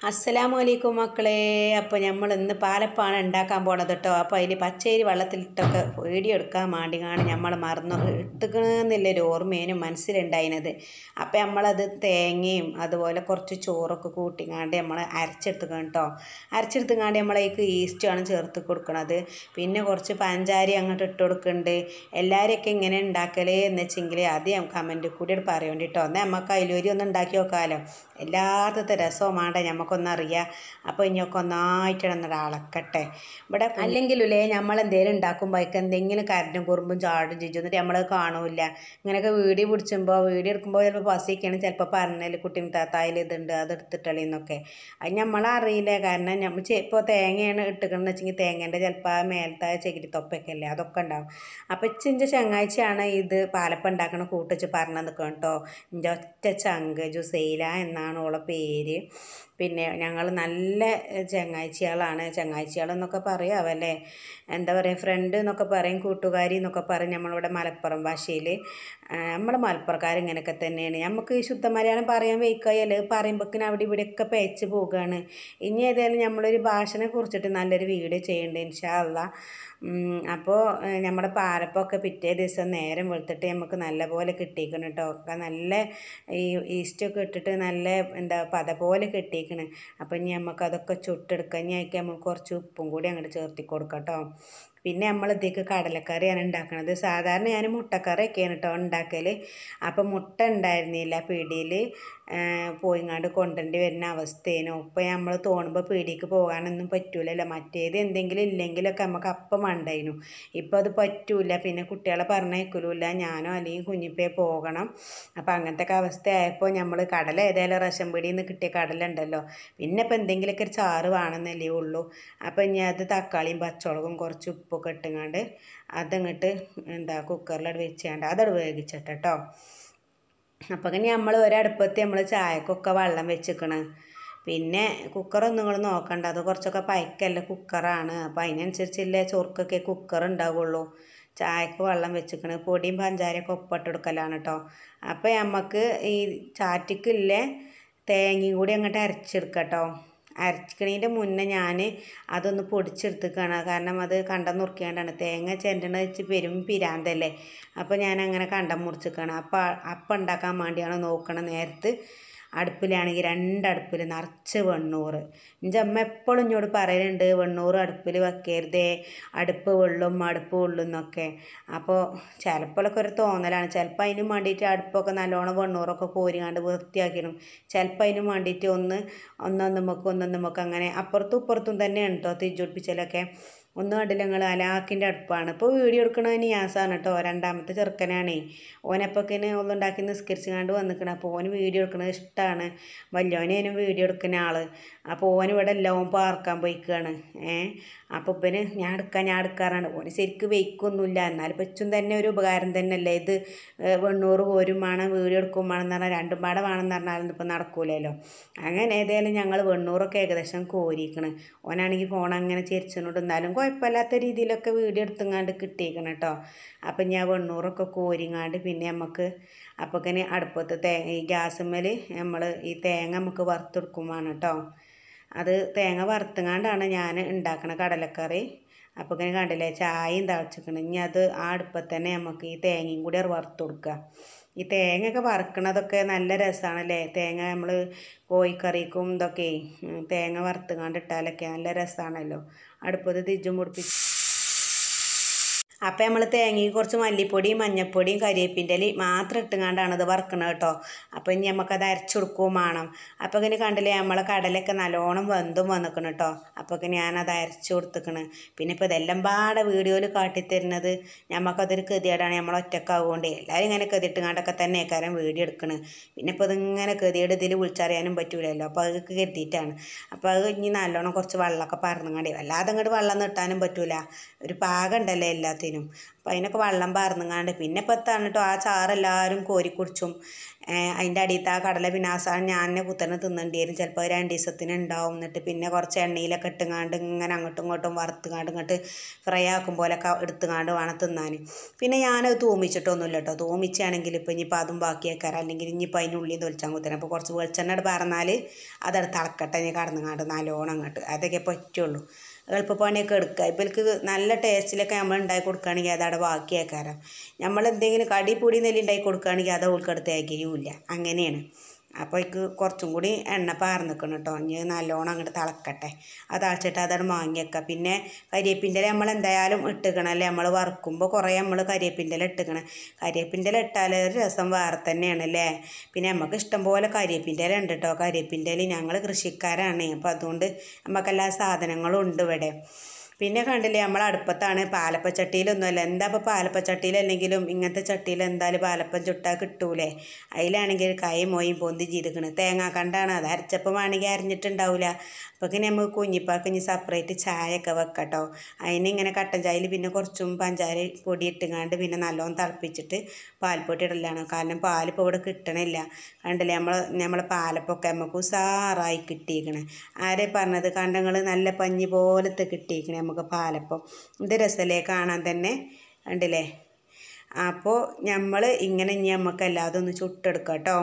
അസ്സലാമലൈക്കും മക്കളെ. അപ്പോൾ നമ്മൾ ഇന്ന് പാലപ്പാണ് ഉണ്ടാക്കാൻ പോണത് കേട്ടോ. അപ്പോൾ അതിൽ പച്ചരി വെള്ളത്തിലിട്ടൊക്കെ വീഡിയോ എടുക്കാൻ വേണ്ടിയാണ് നമ്മൾ മറന്നു എടുക്കണമെന്നുള്ളൊരു ഓർമ്മേനും മനസ്സിലുണ്ടായിരുന്നത്. അപ്പോൾ നമ്മളത് തേങ്ങയും അതുപോലെ കുറച്ച് ചോറൊക്കെ കൂട്ടിങ്ങാണ്ട് നമ്മൾ അരച്ചെടുത്തുക്കണം കേട്ടോ. അരച്ചെടുത്തുങ്ങാണ്ട് നമ്മളേക്ക് ഈസ്റ്റാണ് ചേർത്ത് കൊടുക്കണത്. പിന്നെ കുറച്ച് പഞ്ചാരി അങ്ങോട്ട് ഇട്ട് കൊടുക്കുന്നുണ്ട്. എല്ലാവരെയൊക്കെ ഇങ്ങനെ ഉണ്ടാക്കൽ എന്ന് വെച്ചെങ്കിൽ ആദ്യം കമൻറ്റ് കൂടി പറയേണ്ടി കേട്ടോ. എന്നാൽ നമുക്ക് അതിലൊരു ഒന്ന് ഉണ്ടാക്കി നോക്കാമല്ലോ. എല്ലാത്തത്തെ രസവും വേണ്ട നമുക്കൊന്നറിയാം. അപ്പോൾ ഇനിയൊക്കെ ഒന്നായിട്ടിടന്നിട്ട് അളക്കട്ടെ. ഇവിടെ അല്ലെങ്കിലേ നമ്മളെന്തെങ്കിലും ഉണ്ടാക്കുമ്പോഴേക്ക് എന്തെങ്കിലും കരണ്ടും കുറുമ്പും ചാടും ചിജും എന്നിട്ട് നമ്മൾ കാണില്ല. ഇങ്ങനെയൊക്കെ വീഡിയോ വീഡിയോ എടുക്കുമ്പോൾ ചിലപ്പോൾ പസിക്കാണ് ചിലപ്പോൾ പറഞ്ഞാൽ കുട്ടി താത്തായിൽ ഇതുണ്ട് അത് എടുത്തിട്ടളിന്നൊക്കെ. അത് നമ്മളറിയില്ല. കാരണം നമ്മൾ ഇപ്പോൾ തേങ്ങയാണ് ഇട്ടുകയെന്ന് വെച്ചെങ്കിൽ തേങ്ങേൻ്റെ ചിലപ്പോൾ ആ മേലത്തായ ചകിരി തൊപ്പൊക്കെ അല്ലേ അതൊക്കെ ഉണ്ടാവും. അപ്പോൾ ഇച്ചിൻ്റെ ചങ്ങാഴ്ചയാണ് ഇത് പാലപ്പം ഉണ്ടാക്കണ കൂട്ടിച്ച് പറഞ്ഞു നിൽക്കണം കേട്ടോ. ഇൻ്റെ ഒറ്റ ചങ്ക് ജുസൈല എന്നാണ് ഓളെ പേര്. പിന്നെ ഞങ്ങൾ നല്ല ചങ്ങാഴ്ചകളെന്നൊക്കെ പറയാവല്ലേ. എന്താ പറയുക, ഫ്രണ്ട് എന്നൊക്കെ പറയും, കൂട്ടുകാരി എന്നൊക്കെ പറയും നമ്മളിവിടെ മലപ്പുറം ഭാഷയിൽ. നമ്മൾ മലപ്പുറക്കാർ ഇങ്ങനെയൊക്കെ തന്നെയാണ്. നമുക്ക് ശുദ്ധ മലയാളം പറയാൻ വയ്ക്കുകയല്ലേ, പറയുമ്പോഴേക്കിനും അവിടെ ഇവിടെയൊക്കെ പേച്ച് പോവുകയാണ്. ഇനി ഏതായാലും നമ്മളൊരു ഭാഷനെ കുറിച്ചിട്ട് നല്ലൊരു വീഡിയോ ചെയ്യേണ്ടത് ഇൻഷാ അള്ളാ. അപ്പോൾ നമ്മുടെ പാലപ്പമൊക്കെ പിറ്റേ ദിവസം നേരം വെളുത്തിട്ട് നമുക്ക് നല്ലപോലെ കിട്ടിയിരിക്കണം കേട്ടോ. ഒക്കെ നല്ല ഈ ഈസ്റ്റൊക്കെ ഇട്ടിട്ട് നല്ല എന്താ പത പോലെ കിട്ടിയിരിക്കണം. അപ്പം ഇനി നമുക്കതൊക്കെ ചുട്ടെടുക്കാം. ഇനി ആയിക്ക് നമുക്ക് കുറച്ച് ഉപ്പും കൂടി അങ്ങോട്ട് ചേർത്തി കൊടുക്കാം കേട്ടോ. പിന്നെ നമ്മളിതേക്ക് കടലക്കറിയാണ് ഉണ്ടാക്കുന്നത്. സാധാരണ ഞാൻ മുട്ടക്കറിയൊക്കെയാണ് കേട്ടോ ഉണ്ടാക്കൽ. അപ്പം മുട്ട ഉണ്ടായിരുന്നില്ല പീടിയിൽ, പോയിങ്ങാണ്ട് കൊണ്ടുവരേണ്ടി വരുന്ന അവസ്ഥയേനു. ഇപ്പം നമ്മൾ തോന്നുമ്പോൾ പീടിക്ക് പോകാനൊന്നും പറ്റൂലല്ലോ. മറ്റേത് എന്തെങ്കിലും ഇല്ലെങ്കിലൊക്കെ നമുക്ക് അപ്പം വേണ്ടായിരുന്നു. ഇപ്പം അത് പറ്റൂല. പിന്നെ കുട്ടികളെ പറഞ്ഞേക്കലുമില്ല. ഞാനോ അല്ലെങ്കിൽ കുഞ്ഞിപ്പേ പോകണം. അപ്പം അങ്ങനത്തെ അവസ്ഥയായപ്പോൾ നമ്മൾ കടല ഏതായാലും റേഷൻ പീടിയിൽ നിന്ന് കിട്ടിയ കടല ഉണ്ടല്ലോ. പിന്നെ ഇപ്പം എന്തെങ്കിലുമൊക്കെ ഒരു ചാറ് വേണമെന്നല്ലേ ഉള്ളൂ. അപ്പം ഇനി അത് തക്കാളിയും പച്ചമുളകും കുറച്ച് ഉപ്പൊക്കെ ഇട്ടുങ്ങാണ്ട് അതങ്ങോട്ട് എന്താ കുക്കറിലട് വെച്ചാണ്ട് അതട് വേവിച്ചിട്ട് കേട്ടോ. അപ്പം ഇനി നമ്മൾ ഒരടുപ്പത്ത് നമ്മൾ ചായക്കൊക്കെ വെള്ളം വെച്ചിക്കണ്. പിന്നെ കുക്കറൊന്നും നിങ്ങൾ നോക്കണ്ട, അത് കുറച്ചൊക്കെ പയക്കല്ല കുക്കറാണ്. അപ്പോൾ അതിനനുസരിച്ചുള്ള ചൊറുക്കൊക്കെ കുക്കർ ഉണ്ടാവുള്ളൂ. ചായക്ക് വെള്ളം വെച്ചിക്കണ്. പൊടിയും പഞ്ചാരയൊക്കെ ഒപ്പിട്ടെടുക്കലാണ് കേട്ടോ. അപ്പോൾ നമുക്ക് ഈ ചാറ്റിക്കില്ലേ തേങ്ങയും കൂടി അങ്ങോട്ട് അരച്ചെടുക്കാം കേട്ടോ. അരച്ചിക്കണതിൻ്റെ മുന്നേ ഞാൻ അതൊന്ന് പൊടിച്ചെടുത്തേക്കാണ്. കാരണം അത് കണ്ടം മുറിക്കാണ്ടാണ്. തേങ്ങ ചെരണ്ടണ വെച്ച് പെരും പിരാന്തല്ലേ. അപ്പോൾ ഞാൻ അങ്ങനെ കണ്ടം മുറിച്ചിക്കാണ്. അപ്പം ഉണ്ടാക്കാൻ വേണ്ടിയാണ് നോക്കണ നേരത്ത് അടുപ്പിലാണെങ്കിൽ രണ്ടടുപ്പിൽ നിറച്ച് വെണ്ണൂറ്. എൻ്റെ അമ്മ എപ്പോഴും ഇങ്ങോട്ട് പറയലുണ്ട് വെണ്ണൂറ് അടുപ്പിൽ വെക്കരുതേ, അടുപ്പ് വെള്ളും എന്നൊക്കെ. അപ്പോൾ ചിലപ്പോഴൊക്കെ ഒരു തോന്നലാണ്. ചിലപ്പോൾ അതിനും വേണ്ടിയിട്ട് അടുപ്പൊക്കെ നല്ലോണം വെണ്ണൂറൊക്കെ കോരിങ്ങാണ്ട് വൃത്തിയാക്കിയിടും. ചിലപ്പോൾ അതിനും വേണ്ടിയിട്ട് ഒന്നൊന്നുമൊക്കെ അങ്ങനെ അപ്പുറത്തും ഇപ്പുറത്തും തന്നെയാണ് കേട്ടോ തിരിച്ചൊടിപ്പിച്ചലൊക്കെ. ഒന്നും കണ്ടില്ല നിങ്ങൾ, അലാക്കിൻ്റെ അടുപ്പാണ്. ഇപ്പോൾ വീഡിയോ എടുക്കണത് നിയാസാണ് കേട്ടോ. രണ്ടാമത്തെ ചെറുക്കനാണേ. ഓനപ്പൊക്കിന് ഒന്നുണ്ടാക്കി നിസ്കരിച്ചുകൊണ്ട് വന്നിക്കണം. അപ്പോൾ ഓന് വീഡിയോ എടുക്കണത് ഇഷ്ടമാണ്. വലിയോനും വീഡിയോ എടുക്കുന്ന ആൾ. അപ്പോൾ ഓൻ ഇവിടെ എല്ലാം പാർക്കാൻ പോയിക്കുകയാണ്. അപ്പോൾ ഇവന് ഞാൻ എടുക്കാറാണ്. ഓന് ശരിക്കും വെയ്ക്കൊന്നുമില്ല. എന്നാലും പറ്റും തന്നെ ഒരു ഉപകാരം തന്നെയല്ലേ ഇത്. വെണ്ണൂറ് കോരും വേണം വീഡിയോ എടുക്കും വേണമെന്ന് പറഞ്ഞാൽ രണ്ടും പാടെ വേണമെന്ന് പറഞ്ഞാലൊന്നും ഇപ്പം നടക്കൂലല്ലോ. അങ്ങനെ ഏതായാലും ഞങ്ങൾ വെണ്ണൂറൊക്കെ ഏകദേശം കോരിക്കണം. ഓനാണെങ്കിൽ ഫോൺ അങ്ങനെ ചെരിച്ചോണ്ട് എന്നാലും കുഴപ്പമില്ലാത്ത രീതിയിലൊക്കെ വീഡിയോ എടുത്തുങ്ങാണ്ട് കിട്ടിയിരിക്കണം കേട്ടോ. അപ്പം ഞാൻ വെണ്ണൂറൊക്കെ കോരിങ്ങാണ്ട് പിന്നെ നമുക്ക് അപ്പോഴേക്കിന് അടുപ്പത്ത് ഈ ഗ്യാസുമ്മേൽ നമ്മൾ ഈ തേങ്ങ നമുക്ക് വറുത്തെടുക്കുമാണ് കേട്ടോ. അത് തേങ്ങ വറുത്തുങ്ങാണ്ടാണ് ഞാൻ ഉണ്ടാക്കണ കടലക്കറി. അപ്പോഴേക്കിന് കണ്ടില്ലേ ചായയും തിളച്ചിക്കണം. ഇനി അത് ആ അടുപ്പത്ത് തന്നെ നമുക്ക് ഈ തേങ്ങയും കൂടി വറുത്ത് കൊടുക്കുക. ഈ തേങ്ങയൊക്കെ വറുക്കണതൊക്കെ നല്ല രസമാണല്ലേ. തേങ്ങ നമ്മൾ കോഴിക്കറിക്കും ഇതൊക്കെ തേങ്ങ വറുത്തുങ്ങാണ്ട് ഇട്ടാലൊക്കെ നല്ല രസമാണല്ലോ. അടുപ്പത്ത് തിരിച്ചും പൊടിപ്പിച്ച് അപ്പം നമ്മൾ തേങ്ങയ്ക്ക് കുറച്ച് മല്ലിപ്പൊടിയും മഞ്ഞൾപ്പൊടിയും കരിവേപ്പിൻ്റെ ഇല മാത്രം ഇട്ടുകൊണ്ടാണ് ഇത് വറുക്കണത് കേട്ടോ. അപ്പോൾ ഇനി നമുക്കത് അരച്ചെടുക്കുകയും വേണം. അപ്പോൾ ഇങ്ങനെ കണ്ടില്ലേ നമ്മളെ കടലൊക്കെ നല്ലോണം വെന്തും വന്നിക്കണം കേട്ടോ. അപ്പോൾ ഞാനത് അരച്ച് കൊടുത്തിക്കണ്. പിന്നെ ഇപ്പോൾ ഇതെല്ലാം പാടെ വീഡിയോയിൽ കാട്ടിത്തരുന്നത് നമുക്കതൊരു ഗതികേടാണ്. നമ്മൾ ഒറ്റക്കാവുകൊണ്ട് എല്ലാവരും ഇങ്ങനെ ഗതിയിട്ടുകൊണ്ടൊക്കെ തന്നെ കാരണം വീഡിയോ എടുക്കണത്. പിന്നെ ഇപ്പോൾ ഇതിങ്ങനെ ഗതികേട് ഇതിൽ വിളിച്ചറിയാനും പറ്റൂലല്ലോ. അപ്പോൾ അതൊക്കെ കരുതിയിട്ടാണ്. അപ്പോൾ അത് ഇനി നല്ലോണം കുറച്ച് വെള്ളമൊക്കെ പറന്നുകൊണ്ട് വല്ലാതെ അങ്ങോട്ട് വെള്ളം നീട്ടാനും പറ്റൂല. ഒരു പാകം ഉണ്ടല്ലോ എല്ലാത്തിനും. വെച്ചേനും. അപ്പോൾ അതിനൊക്കെ വെള്ളം പാർന്നുങ്ങാണ്ട് പിന്നെ ഇപ്പോൾ എത്താണ് കേട്ടോ ആ ചാറെല്ലാവരും കോരി കുടിച്ചും. അതിൻ്റെ അടിയത്തെ ആ കടല പിന്നെ അവസാനം ഞാൻ തന്നെ കുത്തനെ തിന്നേണ്ടി വരും. ചിലപ്പോൾ 2 ദിവസത്തിന് ഉണ്ടാവും. എന്നിട്ട് പിന്നെ കുറച്ച് എണ്ണയിലൊക്കെ ഇട്ടുങ്ങാണ്ട് ഇങ്ങനെ അങ്ങോട്ടും ഇങ്ങോട്ടും വറുത്തുങ്ങാണ്ട് ഇങ്ങോട്ട് ഫ്രൈ ആക്കും പോലൊക്കെ എടുത്തുങ്ങാണ്ട് വേണം തിന്നാൻ. പിന്നെ ഞാനത് തൂമിച്ചിട്ടൊന്നുമില്ല കേട്ടോ. തൂമിച്ചാണെങ്കിൽ ഇപ്പോൾ ഇനിയിപ്പോൾ അതും ബാക്കിയേക്കാരം, അല്ലെങ്കിൽ ഇനിയിപ്പോൾ അതിൻ്റെ ഉള്ളിൽ തൊലിച്ചാൻ കുത്തനെ. അപ്പോൾ കുറച്ച് വെളിച്ചെണ്ണ പറഞ്ഞാൽ അതവിടെ തിളക്കട്ടെ ഇനി കടന്നുങ്ങാണ്ട് നല്ലോണം അങ്ങോട്ട് അതൊക്കെ പറ്റുള്ളൂ. എളുപ്പപ്പണിയൊക്കെ എടുക്കുക. ഇപ്പോൾ എനിക്ക് നല്ല ടേസ്റ്റിലൊക്കെ നമ്മൾ ഉണ്ടാക്കി കൊടുക്കുകയാണെങ്കിൽ അതവിടെ ബാക്കിയേക്കാരം. നമ്മൾ എന്തെങ്കിലും കടി പൊടി നെല്ലി ഉണ്ടാക്കി കൊടുക്കുകയാണെങ്കിൽ അത് ഉൾക്കെടുത്ത് തേക്കുകയുമില്ല. അങ്ങനെയാണ്. അപ്പോൾ എനിക്ക് കുറച്ചും കൂടി എണ്ണ പാർന്നിക്കണം കേട്ടോ. ഇനി നല്ലോണം അങ്ങോട്ട് തിളക്കട്ടെ. അത് തിളച്ചിട്ട് അതവിടെ മാങ്ങി വെക്കുക. പിന്നെ കരിവേപ്പിൻ്റെ ഇല നമ്മൾ എന്തായാലും ഇട്ടുക്കണമല്ലേ. നമ്മൾ വറുക്കുമ്പോൾ കുറേ നമ്മൾ കരിവേപ്പിൻ്റെ ഇല ഇട്ടുക്കണം. കരിവേപ്പിൻ്റെ ഇല ഇട്ടാൽ ഒരു രസം വേറെ തന്നെയാണ് അല്ലേ. പിന്നെ നമുക്ക് ഇഷ്ടംപോലെ കരിവേപ്പിൻ്റെ ഇല ഉണ്ട് കേട്ടോ. കരിവേപ്പിൻ്റെ ഇല ഞങ്ങൾ കൃഷിക്കാരാണ്. അപ്പോൾ അതുകൊണ്ട് നമുക്കെല്ലാ സാധനങ്ങളും ഉണ്ട് ഇവിടെ. പിന്നെ കണ്ടില്ലേ നമ്മൾ അടുപ്പത്താണ്. പാലപ്പച്ചട്ടിയിലൊന്നുമല്ല. എന്താ ഇപ്പോൾ പാലപ്പച്ചട്ടിയിലല്ലെങ്കിലും ഇങ്ങനത്തെ ചട്ടിയിൽ എന്തായാലും പാലപ്പം ചുട്ടാൽ കിട്ടൂലേ. അതിലാണെങ്കിൽ കൈ മോയും പൊന്തി ചെയ്തിക്കണ്. തേങ്ങാ കണ്ടാണ് അത് അരച്ചപ്പം വേണമെങ്കിൽ അരിഞ്ഞിട്ടുണ്ടാവില്ല. അപ്പോൾ ഇനി നമുക്ക് കുഞ്ഞിപ്പാക്ക് ഇനി സെപ്പറേറ്റ് ചായയൊക്കെ വെക്കട്ടോ. അതിനിങ്ങനെ കട്ടൻ ചായയിൽ പിന്നെ കുറച്ചും പഞ്ചാര പൊടി ഇട്ടുങ്ങാണ്ട് പിന്നെ നല്ലോണം തിളപ്പിച്ചിട്ട് പാൽപ്പൊടി ഇടലാണ്. കാരണം പാലിപ്പോൾ ഇവിടെ കിട്ടണില്ല. കണ്ടില്ലേ നമ്മളെ പാലപ്പൊക്കെ നമുക്ക് ഉസാറായി കിട്ടിയിരിക്കണേ. ആരെ പറഞ്ഞത് കണ്ടങ്ങൾ നല്ല പഞ്ഞി പോലത്തെ കിട്ടിയിരിക്കണേ നമുക്ക് പാലപ്പം. ഇത് രസമല്ലേ കാണാൻ തന്നെ. കണ്ടില്ലേ. അപ്പോൾ നമ്മൾ ഇങ്ങനെ ഇനി നമുക്ക് എല്ലാതും ഒന്ന് ചുട്ടെടുക്കാം കേട്ടോ.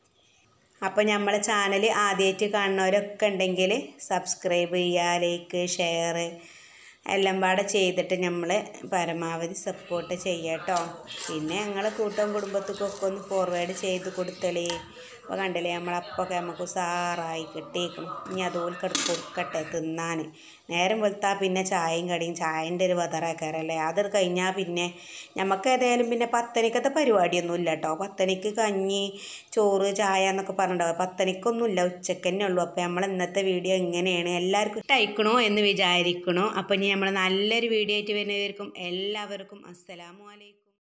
അപ്പോൾ നമ്മളെ ചാനൽ ആദ്യമായിട്ട് കാണുന്നവരൊക്കെ ഉണ്ടെങ്കിൽ സബ്സ്ക്രൈബ് ചെയ്യുക, ലൈക്ക്, ഷെയർ എല്ലാം പാടെ ചെയ്തിട്ട് നമ്മൾ പരമാവധി സപ്പോർട്ട് ചെയ്യാം കേട്ടോ. പിന്നെ ഞങ്ങളെ കൂട്ടം കുടുംബത്തിക്കൊക്കെ ഒന്ന് ഫോർവേഡ് ചെയ്ത് കൊടുത്തളേ. അപ്പോൾ കണ്ടില്ലേ നമ്മളപ്പൊക്കെ നമുക്ക് ഉസാറായി കിട്ടിയേക്കണം. ഇനി അതുപോലെ കൊടുക്കട്ടെ തിന്നാൻ. നേരം വെളുത്താൽ പിന്നെ ചായയും കടിയും ചായൻ്റെ ഒരു വതറാക്കാരല്ലേ. അത് കഴിഞ്ഞാൽ പിന്നെ നമുക്ക് ഏതായാലും പിന്നെ പത്തനിക്കത്തെ പരിപാടിയൊന്നും ഇല്ല കേട്ടോ. പത്തനിക്ക് കഞ്ഞി, ചോറ്, ചായ എന്നൊക്കെ പറഞ്ഞിട്ടുണ്ടാവും. പത്തനിക്കൊന്നുമില്ല, ഉച്ചക്ക് തന്നെ ഉള്ളൂ. അപ്പോൾ നമ്മൾ ഇന്നത്തെ വീഡിയോ ഇങ്ങനെയാണ്. എല്ലാവർക്കും ഇഷ്ടമായിക്കണോ എന്ന് വിചാരിക്കണോ. അപ്പോൾ ഇനി നമ്മൾ നല്ലൊരു വീഡിയോ ആയിട്ട് വരുന്നവർക്കും എല്ലാവർക്കും അസ്സലാമു അലൈക്കും.